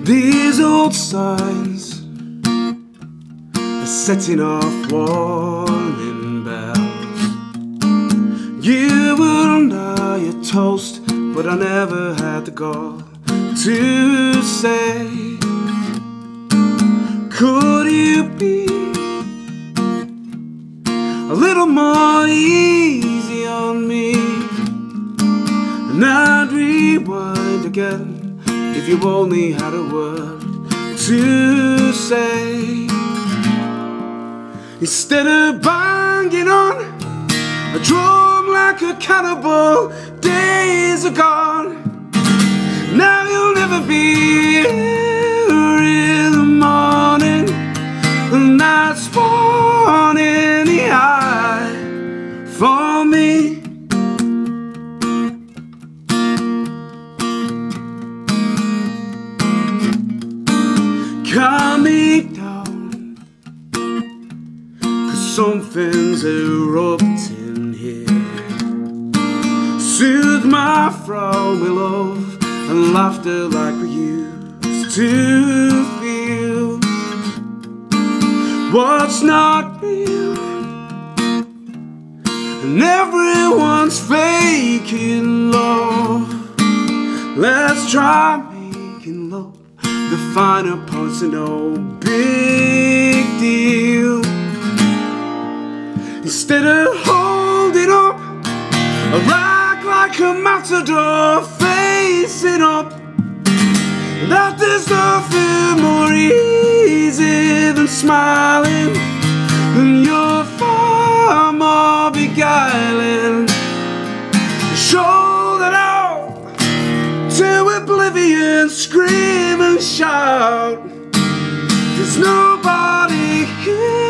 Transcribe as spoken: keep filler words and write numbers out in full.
These old signs are setting off warning bells. You wouldn't know your toast, but I never had the gall to say, could you be a little more easy on me? And I'd rewind again if you only had a word to say. Instead of banging on a drum like a cannibal, days are gone. Now you'll never be here in the morning, and that's born in the eye for me. Calm me down, 'cause something's erupting here. Soothe my frown with love and laughter like we used to feel. What's not real, and everyone's faking love. Let's try making love the finer parts are no big deal. Instead of holding up a rag like a matador, facing up that there's nothing more easy than smiling, and you're far more beguiling. Shoulder out to oblivion, scream and shout. There's nobody here.